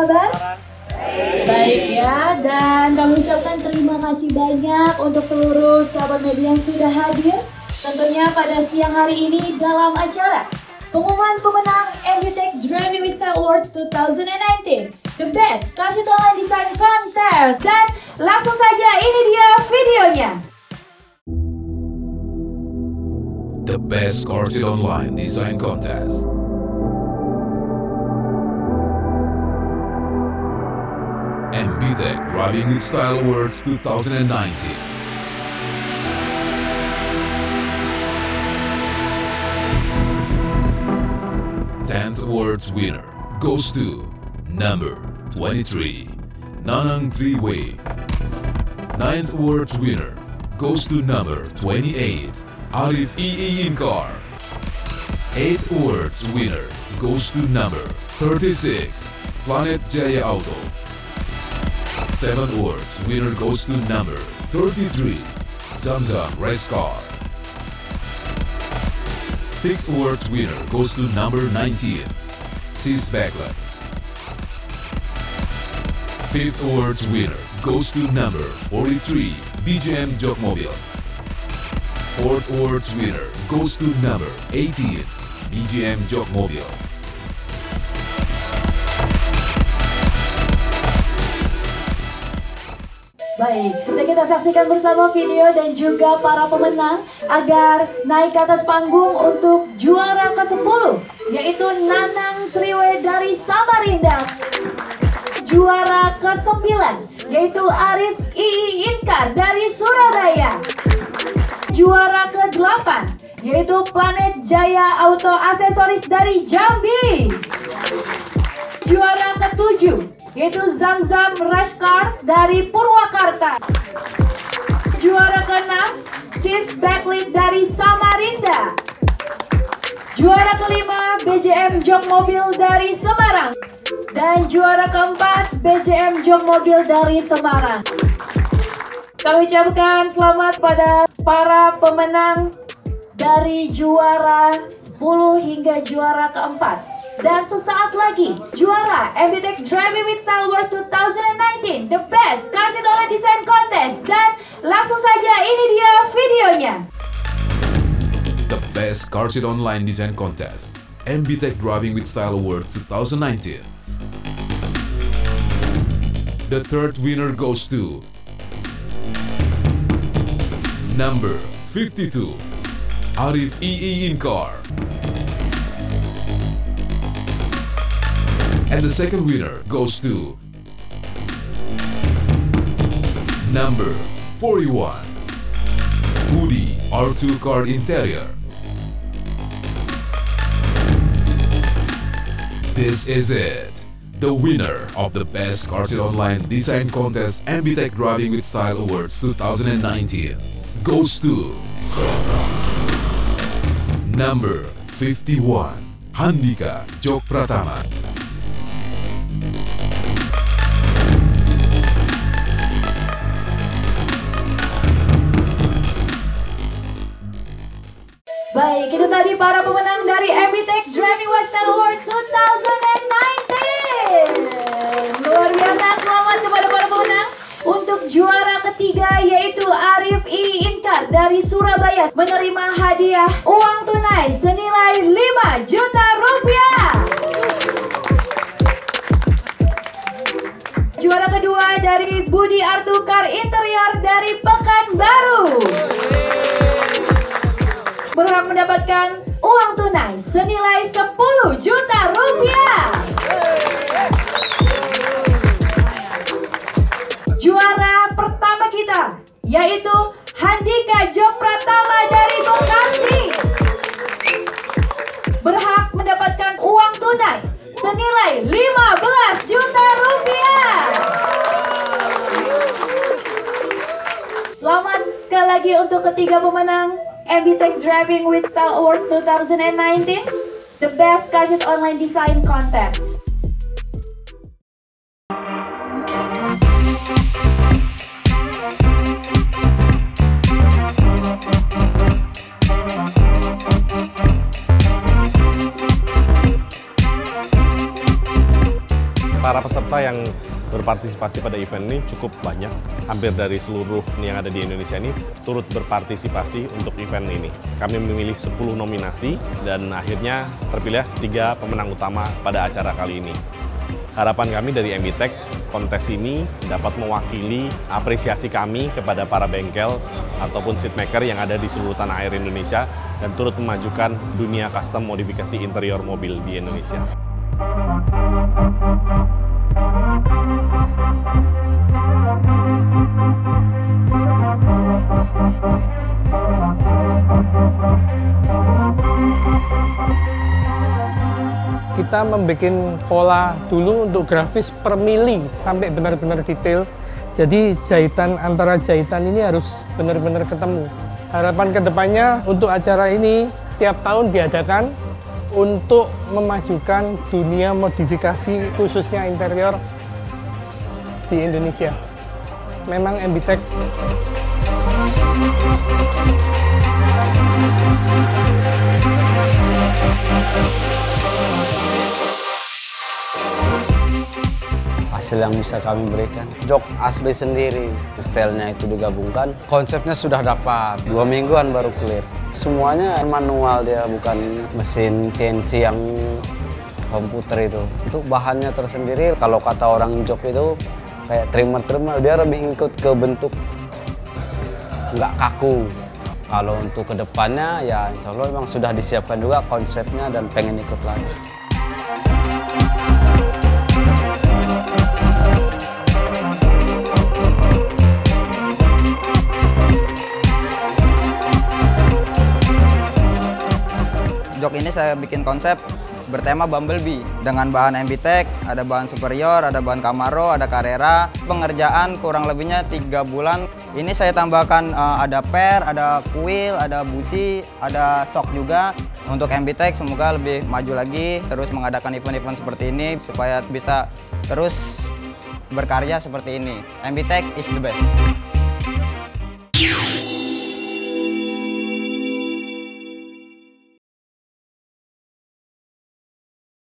kabar? Baik ya, dan kami ucapkan terima kasih banyak untuk seluruh sahabat media yang sudah hadir. Tentunya pada siang hari ini dalam acara pengumuman pemenang MBTech Driving with Style Awards 2019, The Best Car Seat Online Design Contest. Dan langsung saja ini dia videonya. The Best Car Seat Online Design Contest. MBTech Driving with Style Awards 2019. Tenth awards winner goes to number 23, Nanang Triway. Ninth awards winner goes to number 28, Arif EE Inkar. Eighth awards winner goes to number 36, Planet Jaya Auto. Seventh awards winner goes to number 33, Zamzam Race Car. Sixth awards winner goes to number 19, Sis Backlet. Fifth awards winner goes to number 43, BGM Jokmobil. Fourth awards winner goes to number 18, BGM Jokmobil. Baik, sudah kita saksikan bersama video dan juga para pemenang agar naik ke atas panggung untuk juara ke-10, yaitu Nanang Triwe dari Samarinda. Juara ke-9, yaitu Arif II Inkar dari Surabaya. Juara ke-8, yaitu Planet Jaya Auto Aksesoris dari Jambi. Juara ke-7, yaitu Zamzam Rush Cars dari Purwakarta. Juara ke-6, Sis Backlit dari Samarinda. Juara ke-5, BJM Jokmobil dari Semarang. Dan juara ke-4, BJM Jokmobil dari Semarang. Kami ucapkan selamat pada para pemenang dari juara 10 hingga juara ke-4. Dan sesaat lagi, juara MBTech Driving with Style Awards 2019, The Best Car Seat Online Design Contest. Dan langsung saja ini dia videonya. The Best Car Seat Online Design Contest, MBTech Driving with Style Awards 2019. The third winner goes to number 52, Arif EE Inkar. And the second winner goes to number 41, Budi R2 Car Interior. This is it. The winner of the Best Car Seat Online Design Contest MBTech Driving with Style Awards 2019 goes to number 51, Handika Jok Pratama. Baik, itu tadi para pemenang dari MBTech Driving with Style Awards 2019. Luar biasa, selamat kepada para pemenang. Untuk juara ketiga yaitu Arif II Inkar dari Surabaya menerima hadiah uang tunai senilai 5 juta rupiah. Juara kedua dari Budi R2 Car Interior dari Pekanbaru, berhak mendapatkan uang tunai senilai 10 juta rupiah. Juara pertama kita yaitu Handika Jok Pratama dari Bekasi, berhak mendapatkan uang tunai senilai 15 juta rupiah. Selamat sekali lagi untuk ketiga pemenang MBTech Driving with Style Awards 2019, The Best Car Seat Online Design Contest. Para peserta yang berpartisipasi pada event ini cukup banyak. Hampir dari seluruh yang ada di Indonesia ini turut berpartisipasi untuk event ini. Kami memilih 10 nominasi dan akhirnya terpilih 3 pemenang utama pada acara kali ini. Harapan kami dari MBTech, kontes ini dapat mewakili apresiasi kami kepada para bengkel ataupun seatmaker yang ada di seluruh tanah air Indonesia dan turut memajukan dunia custom modifikasi interior mobil di Indonesia. Kita membuat pola dulu untuk grafis per mili sampai benar-benar detail. Jadi jahitan antara jahitan ini harus benar-benar ketemu. Harapan kedepannya untuk acara ini tiap tahun diadakan untuk memajukan dunia modifikasi khususnya interior di Indonesia. Memang MBTech hasil yang bisa kami berikan. Jok asli sendiri, stylenya itu digabungkan. Konsepnya sudah dapat, 2 mingguan baru clear. Semuanya manual dia, bukan mesin CNC yang komputer itu. Untuk bahannya tersendiri, kalau kata orang jok itu kayak trimmer-trimmer, dia lebih ikut ke bentuk, nggak kaku. Kalau untuk kedepannya ya insya Allah memang sudah disiapkan juga konsepnya dan pengen ikut lagi. Jok ini saya bikin konsep bertema Bumblebee dengan bahan MBTech, ada bahan Superior, ada bahan Camaro, ada Carrera. Pengerjaan kurang lebihnya 3 bulan. Ini saya tambahkan ada per, ada kuil, ada busi, ada shock juga. Untuk MBTech semoga lebih maju lagi, terus mengadakan event-event seperti ini supaya bisa terus berkarya seperti ini. MBTech is the best.